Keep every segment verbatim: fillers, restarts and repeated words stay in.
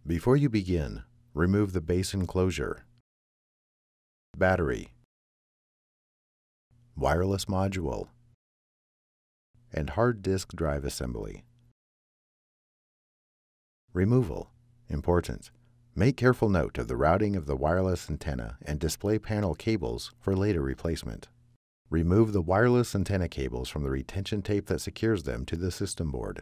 Before you begin, remove the base enclosure, battery, wireless module, and hard disk drive assembly. Removal. Important. Make careful note of the routing of the wireless antenna and display panel cables for later replacement. Remove the wireless antenna cables from the retention tape that secures them to the system board.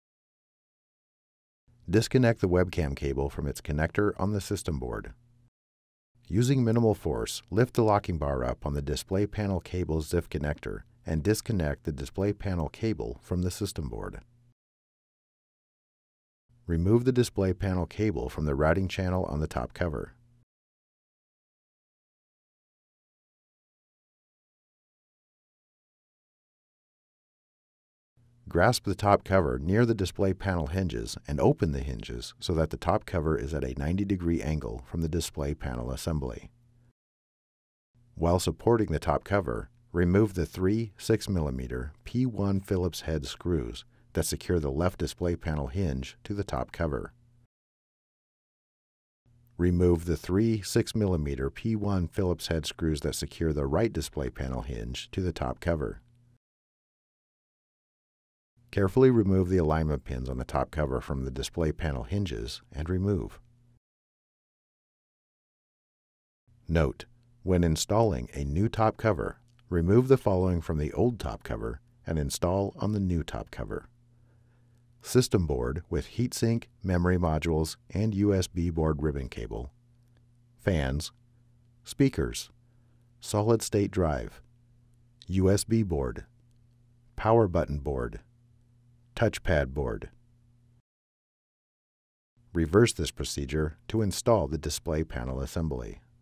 Disconnect the webcam cable from its connector on the system board. Using minimal force, lift the locking bar up on the display panel cable's Z I F connector and disconnect the display panel cable from the system board. Remove the display panel cable from the routing channel on the top cover. Grasp the top cover near the display panel hinges and open the hinges so that the top cover is at a ninety degree angle from the display panel assembly. While supporting the top cover, remove the three six millimeter P one Phillips head screws that secure the left display panel hinge to the top cover. Remove the three six millimeter P one Phillips head screws that secure the right display panel hinge to the top cover. Carefully remove the alignment pins on the top cover from the display panel hinges and remove. Note: when installing a new top cover, remove the following from the old top cover and install on the new top cover: system board with heatsink, memory modules, and U S B board ribbon cable, fans, speakers, solid-state drive, U S B board, power button board, touchpad board. Reverse this procedure to install the display panel assembly.